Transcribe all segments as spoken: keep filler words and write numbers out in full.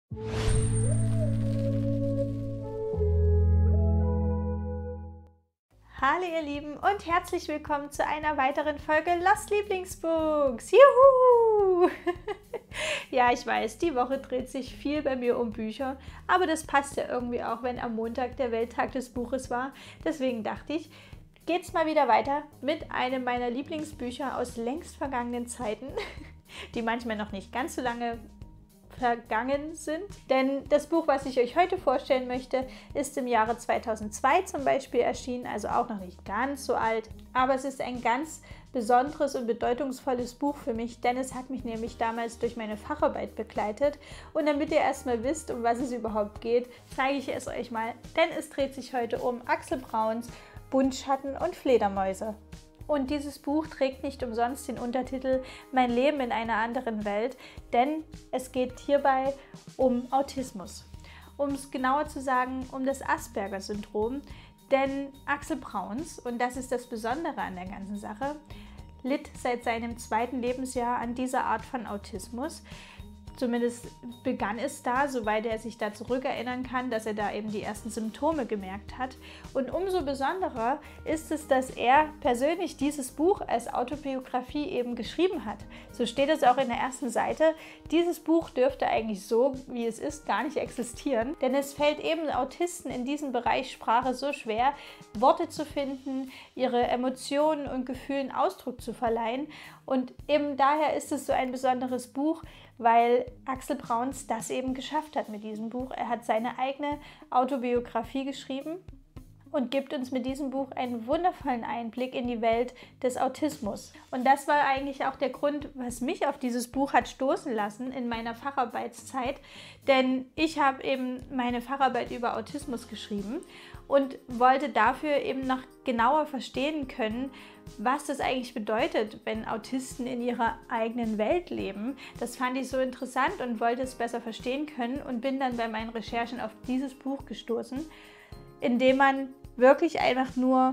Hallo ihr Lieben und herzlich willkommen zu einer weiteren Folge Lost Lieblingsbooks. Juhu! Ja, ich weiß, die Woche dreht sich viel bei mir um Bücher, aber das passt ja irgendwie auch, wenn am Montag der Welttag des Buches war. Deswegen dachte ich, geht's mal wieder weiter mit einem meiner Lieblingsbücher aus längst vergangenen Zeiten, die manchmal noch nicht ganz so lange vergangen sind. Denn das Buch, was ich euch heute vorstellen möchte, ist im Jahre zweitausendzwei zum Beispiel erschienen, also auch noch nicht ganz so alt. Aber es ist ein ganz besonderes und bedeutungsvolles Buch für mich, denn es hat mich nämlich damals durch meine Facharbeit begleitet. Und damit ihr erstmal wisst, um was es überhaupt geht, zeige ich es euch mal, denn es dreht sich heute um Axel Brauns Buntschatten und Fledermäuse. Und dieses Buch trägt nicht umsonst den Untertitel Mein Leben in einer anderen Welt, denn es geht hierbei um Autismus. Um es genauer zu sagen, um das Asperger-Syndrom, denn Axel Brauns, und das ist das Besondere an der ganzen Sache, litt seit seinem zweiten Lebensjahr an dieser Art von Autismus. Zumindest begann es da, soweit er sich da zurückerinnern kann, dass er da eben die ersten Symptome gemerkt hat. Und umso besonderer ist es, dass er persönlich dieses Buch als Autobiografie eben geschrieben hat. So steht es auch in der ersten Seite. Dieses Buch dürfte eigentlich so, wie es ist, gar nicht existieren. Denn es fällt eben Autisten in diesem Bereich Sprache so schwer, Worte zu finden, ihre Emotionen und Gefühlen Ausdruck zu verleihen. Und eben daher ist es so ein besonderes Buch, weil Axel Brauns das eben geschafft hat mit diesem Buch. Er hat seine eigene Autobiografie geschrieben und gibt uns mit diesem Buch einen wundervollen Einblick in die Welt des Autismus. Und das war eigentlich auch der Grund, was mich auf dieses Buch hat stoßen lassen in meiner Facharbeitszeit. Denn ich habe eben meine Facharbeit über Autismus geschrieben und wollte dafür eben noch genauer verstehen können, was das eigentlich bedeutet, wenn Autisten in ihrer eigenen Welt leben. Das fand ich so interessant und wollte es besser verstehen können und bin dann bei meinen Recherchen auf dieses Buch gestoßen, in dem man wirklich einfach nur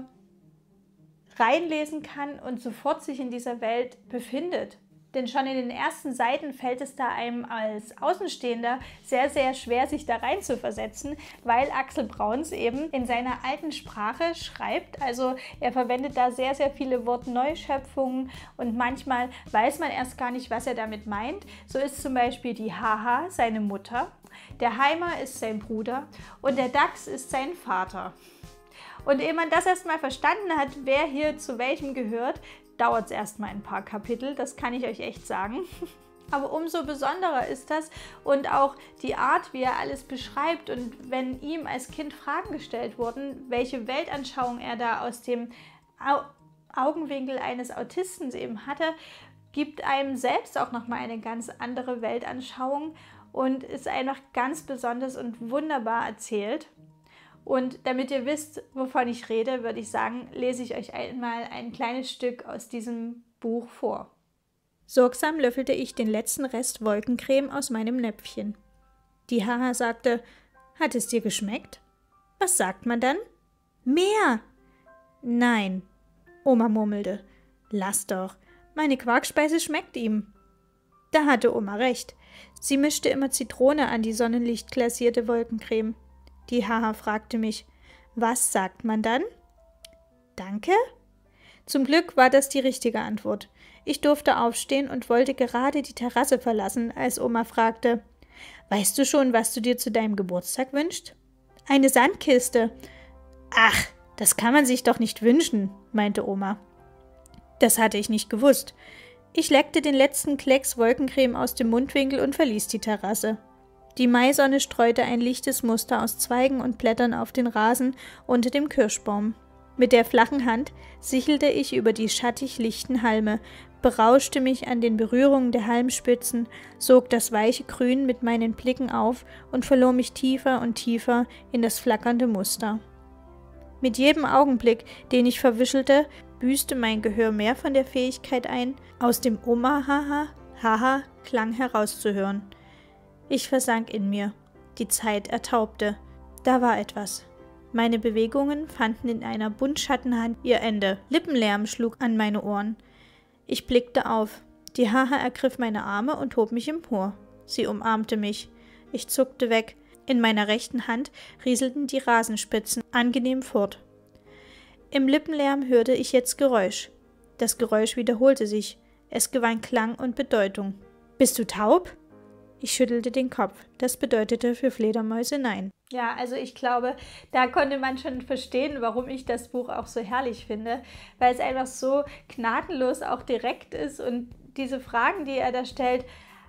reinlesen kann und sofort sich in dieser Welt befindet. Denn schon in den ersten Seiten fällt es da einem als Außenstehender sehr, sehr schwer, sich da rein zu versetzen, weil Axel Brauns eben in seiner alten Sprache schreibt. Also er verwendet da sehr, sehr viele Wortneuschöpfungen und manchmal weiß man erst gar nicht, was er damit meint. So ist zum Beispiel die Haha seine Mutter, der Heimer ist sein Bruder und der Dachs ist sein Vater. Und ehe man das erstmal verstanden hat, wer hier zu welchem gehört, dauert es erstmal ein paar Kapitel, das kann ich euch echt sagen. Aber umso besonderer ist das und auch die Art, wie er alles beschreibt und wenn ihm als Kind Fragen gestellt wurden, welche Weltanschauung er da aus dem Au Augenwinkel eines Autisten eben hatte, gibt einem selbst auch nochmal eine ganz andere Weltanschauung und ist einfach ganz besonders und wunderbar erzählt. Und damit ihr wisst, wovon ich rede, würde ich sagen, lese ich euch einmal ein kleines Stück aus diesem Buch vor. Sorgsam löffelte ich den letzten Rest Wolkencreme aus meinem Näpfchen. Die Haha sagte, hat es dir geschmeckt? Was sagt man dann? Mehr! Nein, Oma murmelte. Lass doch, meine Quarkspeise schmeckt ihm. Da hatte Oma recht. Sie mischte immer Zitrone an die sonnenlichtglasierte Wolkencreme. Die Haha fragte mich, was sagt man dann? Danke? Zum Glück war das die richtige Antwort. Ich durfte aufstehen und wollte gerade die Terrasse verlassen, als Oma fragte, weißt du schon, was du dir zu deinem Geburtstag wünschst? Eine Sandkiste. Ach, das kann man sich doch nicht wünschen, meinte Oma. Das hatte ich nicht gewusst. Ich leckte den letzten Klecks Wolkencreme aus dem Mundwinkel und verließ die Terrasse. Die Maisonne streute ein lichtes Muster aus Zweigen und Blättern auf den Rasen unter dem Kirschbaum. Mit der flachen Hand sichelte ich über die schattig lichten Halme, berauschte mich an den Berührungen der Halmspitzen, sog das weiche Grün mit meinen Blicken auf und verlor mich tiefer und tiefer in das flackernde Muster. Mit jedem Augenblick, den ich verwischelte, büßte mein Gehör mehr von der Fähigkeit ein, aus dem Oma-Haha-Haha-Klang herauszuhören. Ich versank in mir. Die Zeit ertaubte. Da war etwas. Meine Bewegungen fanden in einer Buntschattenhand ihr Ende. Lippenlärm schlug an meine Ohren. Ich blickte auf. Die Haha ergriff meine Arme und hob mich empor. Sie umarmte mich. Ich zuckte weg. In meiner rechten Hand rieselten die Rasenspitzen angenehm fort. Im Lippenlärm hörte ich jetzt Geräusch. Das Geräusch wiederholte sich. Es gewann Klang und Bedeutung. »Bist du taub?« Ich schüttelte den Kopf. Das bedeutete für Fledermäuse nein. Ja, also ich glaube, da konnte man schon verstehen, warum ich das Buch auch so herrlich finde, weil es einfach so gnadenlos auch direkt ist und diese Fragen, die er da stellt,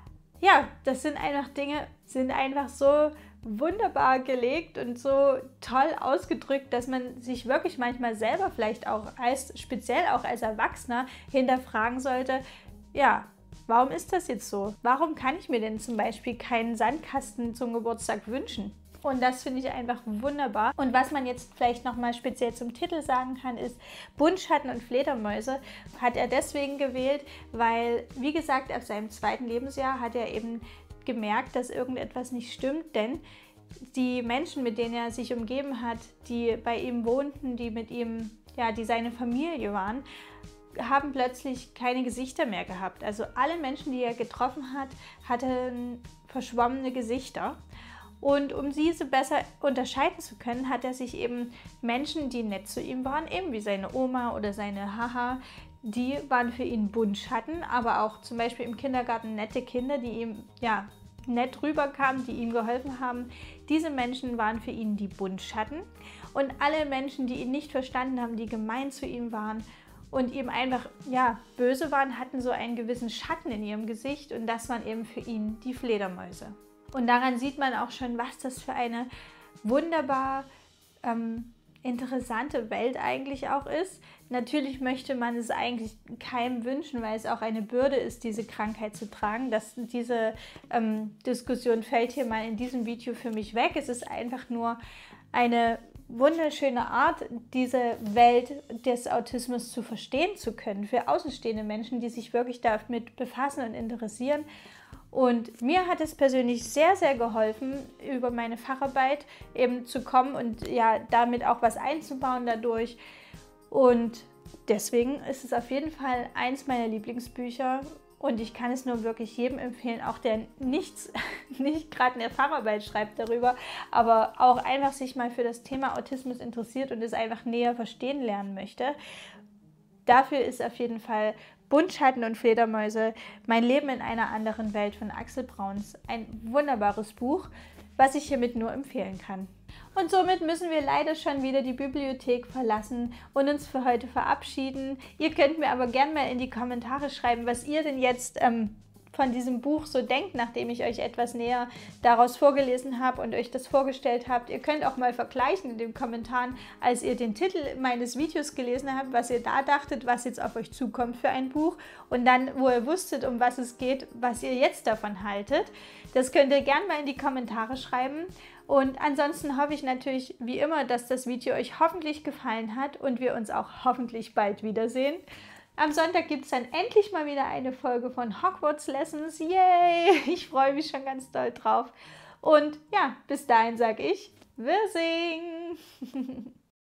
ja, das sind einfach Dinge, sind einfach so wunderbar gelegt und so toll ausgedrückt, dass man sich wirklich manchmal selber vielleicht auch als, speziell auch als Erwachsener, hinterfragen sollte, ja, warum ist das jetzt so? Warum kann ich mir denn zum Beispiel keinen Sandkasten zum Geburtstag wünschen? Und das finde ich einfach wunderbar. Und was man jetzt vielleicht nochmal speziell zum Titel sagen kann, ist, Buntschatten und Fledermäuse hat er deswegen gewählt, weil, wie gesagt, ab seinem zweiten Lebensjahr hat er eben gemerkt, dass irgendetwas nicht stimmt, denn die Menschen, mit denen er sich umgeben hat, die bei ihm wohnten, die mit ihm, ja, die seine Familie waren, haben plötzlich keine Gesichter mehr gehabt. Also alle Menschen, die er getroffen hat, hatten verschwommene Gesichter. Und um diese besser unterscheiden zu können, hat er sich eben Menschen, die nett zu ihm waren, eben wie seine Oma oder seine Haha, die waren für ihn Buntschatten, aber auch zum Beispiel im Kindergarten nette Kinder, die ihm ja nett rüberkamen, die ihm geholfen haben. Diese Menschen waren für ihn die Buntschatten. Und alle Menschen, die ihn nicht verstanden haben, die gemein zu ihm waren und ihm einfach ja böse waren, hatten so einen gewissen Schatten in ihrem Gesicht und das waren eben für ihn die Fledermäuse. Und daran sieht man auch schon, was das für eine wunderbar ähm, interessante Welt eigentlich auch ist. Natürlich möchte man es eigentlich keinem wünschen, weil es auch eine Bürde ist, diese Krankheit zu tragen. Das, diese ähm, Diskussion fällt hier mal in diesem Video für mich weg. Es ist einfach nur eine wunderschöne Art, diese Welt des Autismus zu verstehen zu können, für außenstehende Menschen, die sich wirklich damit befassen und interessieren. Und mir hat es persönlich sehr, sehr geholfen, über meine Facharbeit eben zu kommen und ja, damit auch was einzubauen dadurch. Und deswegen ist es auf jeden Fall eins meiner Lieblingsbücher und ich kann es nur wirklich jedem empfehlen, auch der nichts, nicht gerade eine Facharbeit schreibt darüber, aber auch einfach sich mal für das Thema Autismus interessiert und es einfach näher verstehen lernen möchte. Dafür ist auf jeden Fall Buntschatten und Fledermäuse, Mein Leben in einer anderen Welt von Axel Brauns. Ein wunderbares Buch, was ich hiermit nur empfehlen kann. Und somit müssen wir leider schon wieder die Bibliothek verlassen und uns für heute verabschieden. Ihr könnt mir aber gerne mal in die Kommentare schreiben, was ihr denn jetzt ähm, von diesem Buch so denkt, nachdem ich euch etwas näher daraus vorgelesen habe und euch das vorgestellt habt. Ihr könnt auch mal vergleichen in den Kommentaren, als ihr den Titel meines Videos gelesen habt, was ihr da dachtet, was jetzt auf euch zukommt für ein Buch und dann, wo ihr wusstet, um was es geht, was ihr jetzt davon haltet. Das könnt ihr gerne mal in die Kommentare schreiben. Und ansonsten hoffe ich natürlich wie immer, dass das Video euch hoffentlich gefallen hat und wir uns auch hoffentlich bald wiedersehen. Am Sonntag gibt es dann endlich mal wieder eine Folge von Hogwarts Lessons. Yay! Ich freue mich schon ganz doll drauf. Und ja, bis dahin sage ich, wir singen!